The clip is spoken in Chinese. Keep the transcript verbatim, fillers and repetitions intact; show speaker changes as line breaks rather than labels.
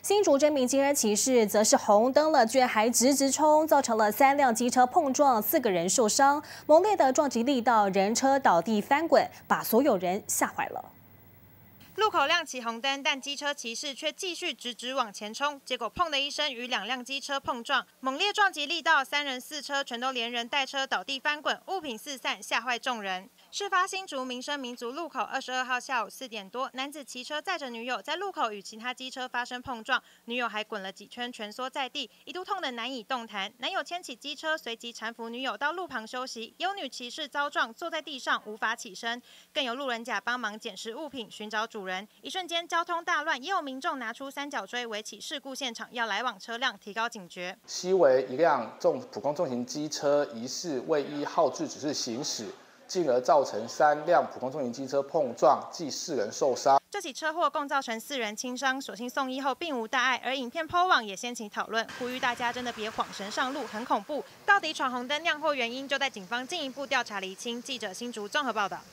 新竹这名机车骑士则是红灯了，居然还直直冲，造成了三辆机车碰撞，四个人受伤。猛烈的撞击力道，人车倒地翻滚，把所有人吓坏了。
路口亮起红灯，但机车骑士却继续直直往前冲，结果砰的一声与两辆机车碰撞，猛烈撞击力道，三人四车全都连人带车倒地翻滚，物品四散，吓坏众人。事发新竹民生民族路口二十二号下午四点多，男子骑车载着女友在路口与其他机车发生碰撞，女友还滚了几圈蜷缩在地，一度痛得难以动弹。男友牵起机车，随即搀扶女友到路旁休息。有女骑士遭撞，坐在地上无法起身，更有路人甲帮忙捡拾物品，寻找主人。 一瞬间，交通大乱，也有民众拿出三角锥围起事故现场，要来往车辆提高警觉。
西为一辆重普通重型机车疑似未依号志指示行驶，进而造成三辆普通重型机车碰撞，计四人受伤。
这起车祸共造成四人轻伤，所幸送医后并无大碍。而影片 po 网也掀起讨论，呼吁大家真的别晃神上路，很恐怖。到底闯红灯酿祸原因，就待警方进一步调查厘清。记者新竹综合报道。